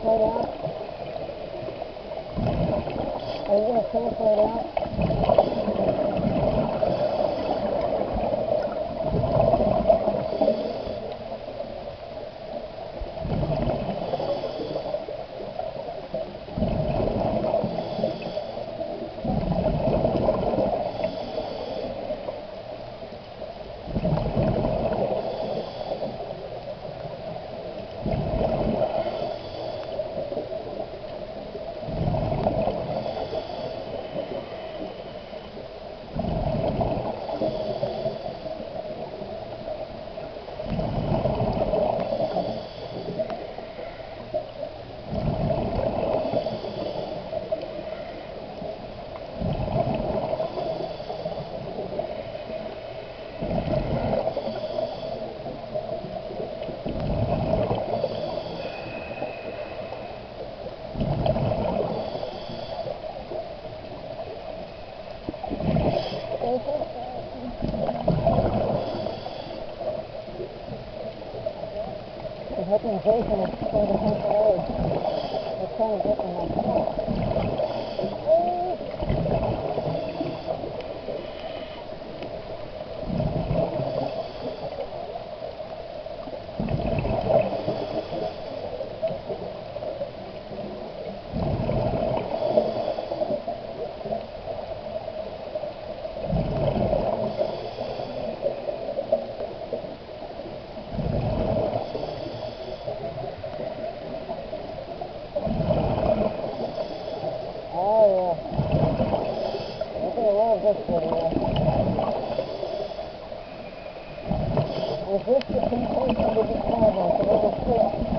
transfer it out? Are you going to transfer it out? I'm hoping Jason is going to take the load. We're trying to get them myself. This video. Is this the temptation to the travel? It's a little quick.